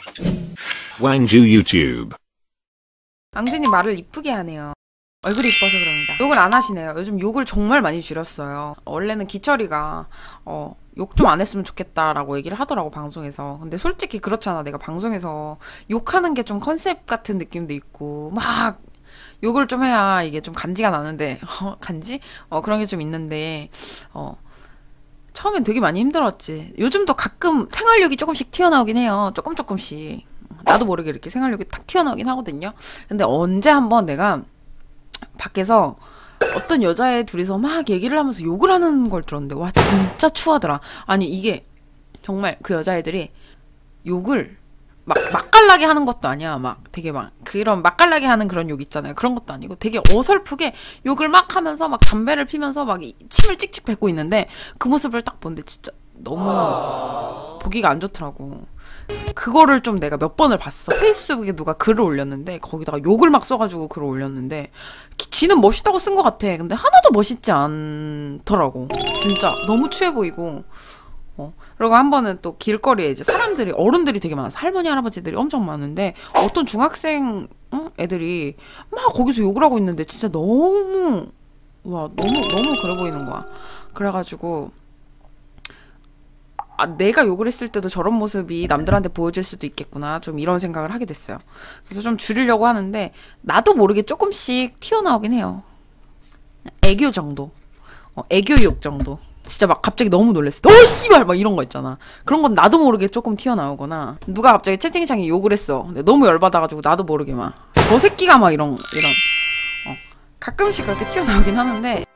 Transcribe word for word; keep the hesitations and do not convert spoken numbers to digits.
왕주 유튜브. 앙주님 말을 이쁘게 하네요. 얼굴이 이뻐서 그럽니다. 욕을 안 하시네요. 요즘 욕을 정말 많이 줄였어요. 원래는 기철이가 어, 욕 좀 안 했으면 좋겠다라고 얘기를 하더라고, 방송에서. 근데 솔직히 그렇잖아. 내가 방송에서 욕하는 게 좀 컨셉 같은 느낌도 있고 막 욕을 좀 해야 이게 좀 간지가 나는데 어, 간지? 어, 그런 게 좀 있는데 어, 처음엔 되게 많이 힘들었지. 요즘도 가끔 생활력이 조금씩 튀어나오긴 해요. 조금 조금씩. 나도 모르게 이렇게 생활력이 탁 튀어나오긴 하거든요. 근데 언제 한번 내가 밖에서 어떤 여자애 둘이서 막 얘기를 하면서 욕을 하는 걸 들었는데 와 진짜 추하더라. 아니 이게 정말 그 여자애들이 욕을 막 맛깔나게 하는 것도 아니야. 막 되게 막 그런 맛깔나게 하는 그런 욕 있잖아요. 그런 것도 아니고 되게 어설프게 욕을 막 하면서 막 담배를 피면서 막 침을 찍찍 뱉고 있는데 그 모습을 딱 보는데 진짜 너무 보기가 안 좋더라고. 그거를 좀 내가 몇 번을 봤어. 페이스북에 누가 글을 올렸는데 거기다가 욕을 막 써가지고 글을 올렸는데 지는 멋있다고 쓴 것 같아. 근데 하나도 멋있지 않더라고. 진짜 너무 추해 보이고. 어. 그리고 한 번은 또 길거리에 이제 사람들이 어른들이 되게 많아서 할머니 할아버지들이 엄청 많은데 어떤 중학생 응? 애들이 막 거기서 욕을 하고 있는데 진짜 너무 와 너무 너무 그래 보이는 거야. 그래가지고 아, 내가 욕을 했을 때도 저런 모습이 남들한테 보여질 수도 있겠구나. 좀 이런 생각을 하게 됐어요. 그래서 좀 줄이려고 하는데 나도 모르게 조금씩 튀어나오긴 해요. 애교 정도. 어, 애교욕 정도. 진짜 막 갑자기 너무 놀랬어. 어 씨발 막 이런 거 있잖아. 그런 건 나도 모르게 조금 튀어나오거나 누가 갑자기 채팅창에 욕을 했어. 근데 너무 열받아가지고 나도 모르게 막 저 새끼가 막 이런 이런 어, 가끔씩 그렇게 튀어나오긴 하는데